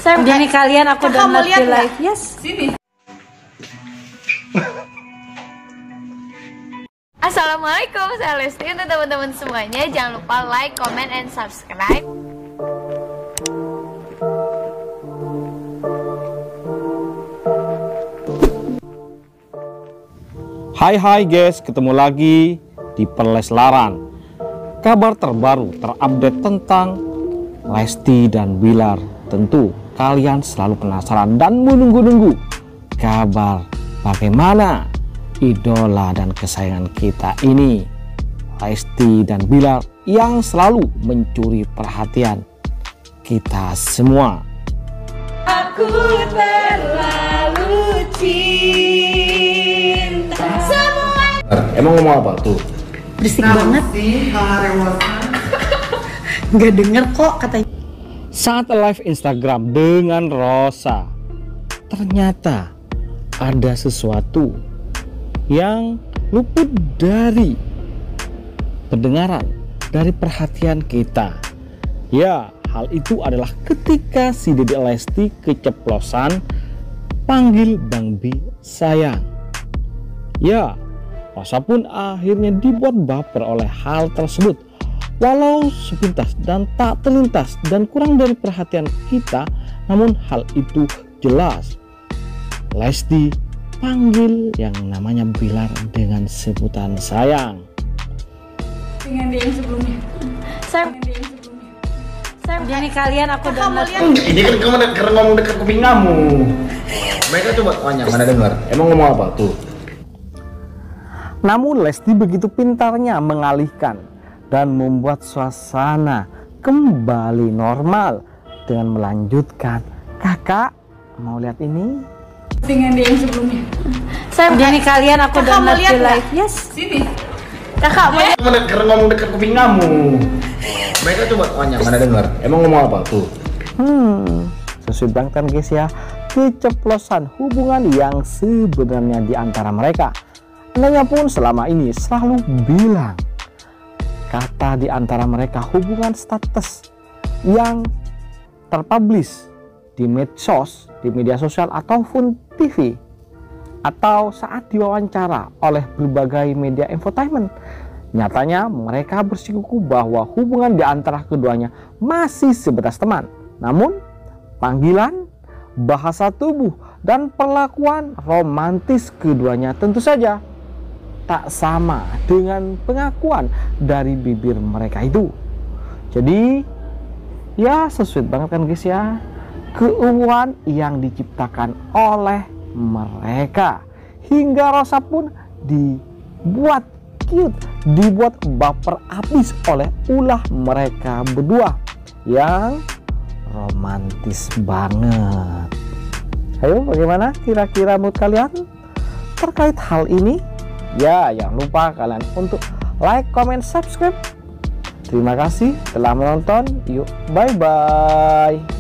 Jadi kalian aku download di live. Yes. Sini. Assalamualaikum, saya Lesti. Untuk teman-teman semuanya, jangan lupa like, comment, and subscribe. Hai guys, ketemu lagi di Perleslaran. Kabar terbaru terupdate tentang Lesti dan Bilar. Tentu kalian selalu penasaran dan menunggu-nunggu kabar bagaimana idola dan kesayangan kita ini, Lesti dan Bilar, yang selalu mencuri perhatian kita semua. Aku terlalu cinta. Emang ngomong apa tuh? Berisik banget. Nggak denger kok katanya. Saat live Instagram dengan Rosa, ternyata ada sesuatu yang luput dari pendengaran, dari perhatian kita. Ya, hal itu adalah ketika si Dede Lesti keceplosan panggil Bang Bi sayang. Ya, Rosa pun akhirnya dibuat baper oleh hal tersebut. Walau sepintas dan tak terlintas dan kurang dari perhatian kita, namun hal itu jelas. Lesti panggil yang namanya Bilar dengan sebutan sayang. Dengan dia yang sebelumnya. Jadi kalian aku download. Ini kan kamu karena ngomong dekat kuping kamu. Mereka coba tanya, mana dengar? Emang ngomong apa tuh? Namun Lesti begitu pintarnya mengalihkan dan membuat suasana kembali normal dengan melanjutkan, kakak mau lihat ini? Dengan dia yang sebelumnya. Jadi kalian aku download di live. Yes. Sini. Kakak mau lihat? Karena ngomong dekat kuping kamu. Mereka coba tanya, mana dengar? Emang ngomong apa tuh? Sesuai banget kan guys ya, keceplosan hubungan yang sebenarnya di antara mereka. Nanya pun selama ini selalu bilang kata di antara mereka hubungan status yang terpublish di medsos, di media sosial ataupun TV, atau saat diwawancara oleh berbagai media infotainment. Nyatanya mereka bersikukuh bahwa hubungan di antara keduanya masih sebatas teman. Namun panggilan, bahasa tubuh, dan perlakuan romantis keduanya tentu saja tak sama dengan pengakuan dari bibir mereka itu. Jadi ya sesuai banget kan guys ya, keuuan yang diciptakan oleh mereka. Hingga Rosa pun dibuat cute, dibuat baper abis oleh ulah mereka berdua yang romantis banget. Ayo, bagaimana kira-kira mood kalian terkait hal ini? Ya, jangan lupa kalian untuk like, comment, subscribe. Terima kasih telah menonton. Yuk, bye-bye.